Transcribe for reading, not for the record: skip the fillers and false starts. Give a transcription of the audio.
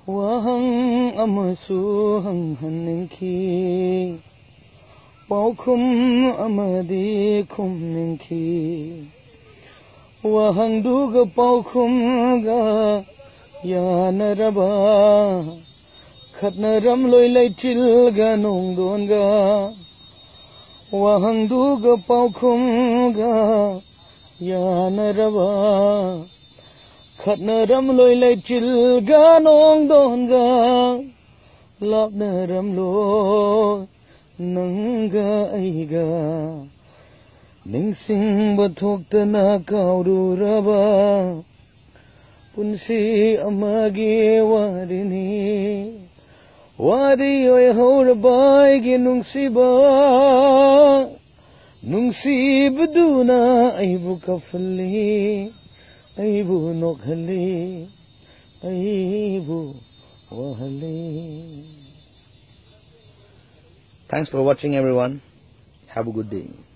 Wahang amasu hang haningki Paukum amadi kum ningki Wahang duga paukum ga Yanaraba Khatnaram loi lai chil ga nong don ga Wahang duga paukum ga Yanaraba Khatnaram loi lai chil ga nong don ga Lapnaram lo nang ga ai ga Ningsing bathok tana kauru raba Punsi amagi warini Wari oi haurabai gi nungsi baduna aibu kafali aibu nokhali aibu wahali. Thanks for watching everyone. Have a good day.